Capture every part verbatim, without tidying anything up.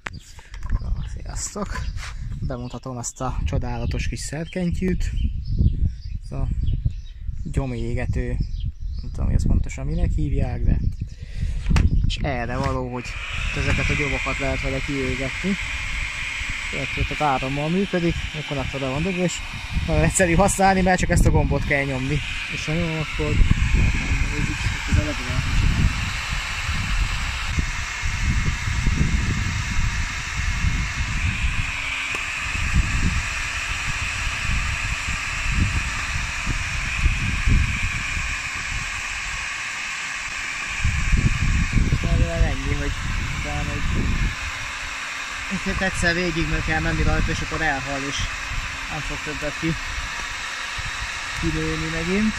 Sziasztok! Bemutatom ezt a csodálatos kis szerkentyűt. Ez a gyomégető, nem tudom, hogy ezt pontosan minek hívják, de és erre való, hogy ezeket a gyomokat lehet vele kiégetni. Tehát árammal működik, akkor attól van dugva, és nagyon egyszerű használni, mert csak ezt a gombot kell nyomni. És ha jó, akkor ez a legalább. Ennyi, hogy utána egy egyszer végig meg kell menni rajta, és akkor elhal, és nem fog többet ki, kinőni megint.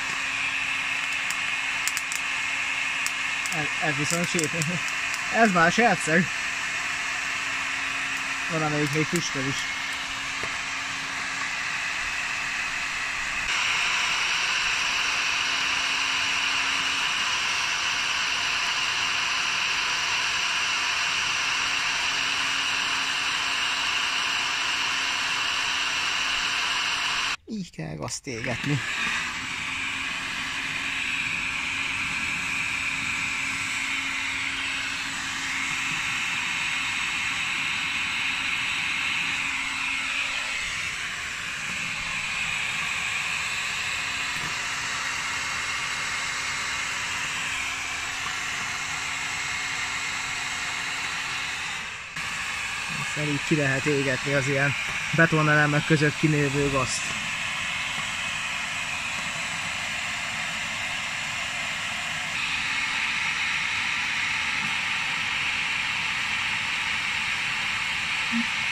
Ez, ez viszont sép. Ez más egyszer. Van, amelyik még füstöl is. Így kell azt égetni. Aztán így ki lehet égetni az ilyen betonelemek között kinővő gazt. Mm-hmm.